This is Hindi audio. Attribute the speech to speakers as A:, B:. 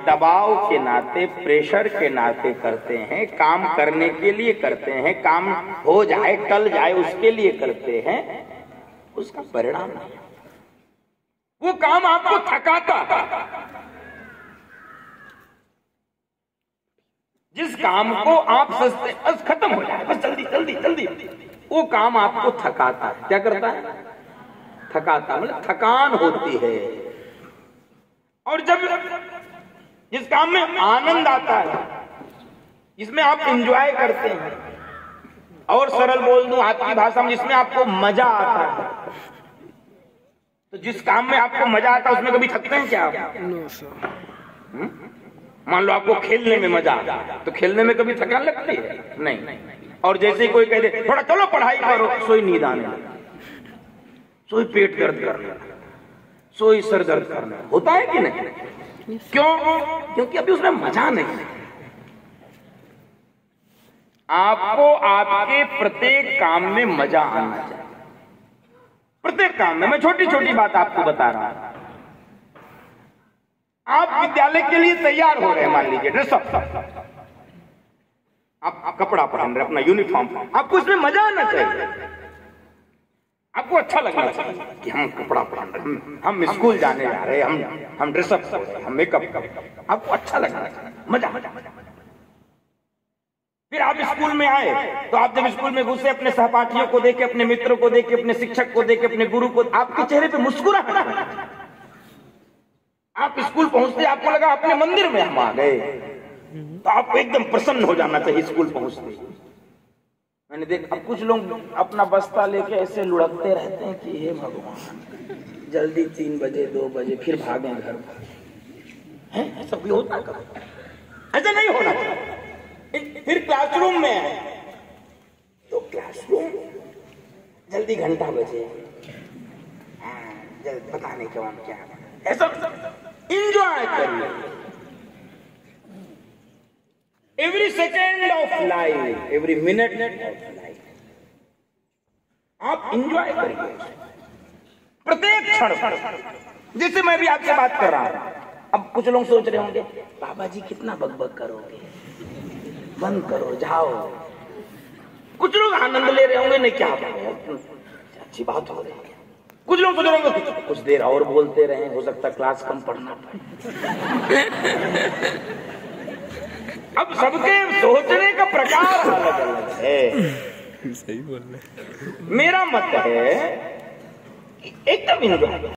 A: दबाव के नाते, प्रेशर के नाते करते हैं, काम करने के लिए करते हैं, काम हो जाए टल जाए उसके लिए करते हैं, उसका परिणाम नहीं। वो काम आपको थकाता, जिस काम को आप सोचते बस खत्म हो जाए, बस जल्दी जल्दी जल्दी, वो काम आपको थकाता है। क्या करता है? थकाता, मतलब थकान होती है। और जब जिस काम में आनंद आता है, जिसमें आप एंजॉय करते हैं, और सरल बोल दूं आपकी भाषा में, जिसमें आपको मजा आता है, तो जिस काम में आपको मजा आता है उसमें कभी थकते हैं क्या आप? मान लो आपको खेलने में मजा आता है, तो खेलने में कभी थकान लगती है? नहीं। और जैसे ही कोई कह दे थोड़ा चलो पढ़ाई करो, सोई नींद आने लगे, सोई पेट दर्द करने, सोई सर दर्द करने, होता है कि नहीं? क्यों? क्योंकि अभी उसमें मजा नहीं है। आपको आपके प्रत्येक काम में मजा आना चाहिए, प्रत्येक काम में। मैं छोटी छोटी बात आपको बता रहा हूं। आप विद्यालय के लिए तैयार हो रहे हैं, मान लीजिए ड्रेसअप, आप कपड़ा पहन रहे, अपना यूनिफॉर्म, आपको इसमें मजा आना चाहिए, आपको अच्छा लगना चाहिए कि हम कपड़ा पहन रहे, हम स्कूल जाने जा रहे हैं, हम ड्रेसअप हो रहे हैं, हम मेकअप, आपको अच्छा लगना चाहिए, मजा। फिर आप स्कूल में आए, तो आप जब स्कूल में घुसे, अपने सहपाठियों को देखे, अपने मित्रों को देखे, अपने शिक्षक को देखे, अपने गुरु को, आपके चेहरे पे मुस्कुराहट। आप स्कूल पहुंचते आपको लगा अपने मंदिर में हम आ गए, तो आपको एकदम प्रसन्न हो जाना चाहिए स्कूल पहुंचते। मैंने देखा अब कुछ लोग अपना बस्ता लेके ऐसे लुढ़कते रहते हैं कि हे भगवान जल्दी 3 बजे 2 बजे फिर भागें घर पर। ऐसा भी होता है कभी? ऐसा नहीं होना चाहिए। फिर क्लासरूम में आए तो क्लासरूम जल्दी घंटा बजे, जल्दी पता नहीं क्यों क्या, ऐसा एंजॉय करिए। Every second of life, every minute of life आप एंजॉय करिए, प्रत्येक क्षण। जैसे मैं भी आपसे बात कर रहा हूं, अब कुछ लोग सोच रहे होंगे बाबा जी कितना बकबक करोगे, बंद करो जाओ। कुछ लोग आनंद ले रहे होंगे, नहीं क्या अच्छी बात हो रही है। कुछ लोग सोच रहे होंगे कुछ देर और बोलते रहे, हो सकता है क्लास कम पढ़ना पड़े। अब सबके सोचने का प्रकार अलग अलग है।
B: सही बोल रहे।
A: मेरा मत है एकदम